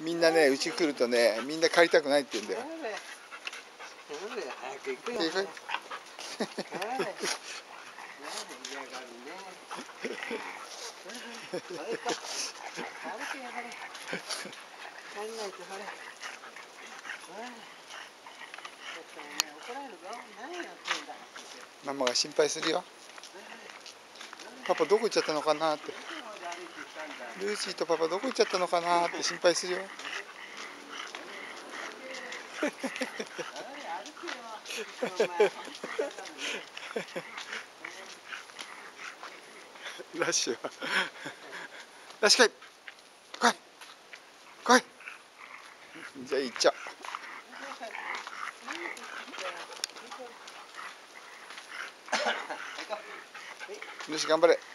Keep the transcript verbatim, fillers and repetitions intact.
みんなね、うち来るとね、みんな帰りたくないって言うんだよ。 早く行くよ。 行くよ。ママが心配するよ。パパどこ行っちゃったのかなって。ルーシーとパパどこ行っちゃったのかなって心配するよ。ラッシュはラッシュ来い来い来い。じゃあ行っちゃう。ルーシー頑張れ。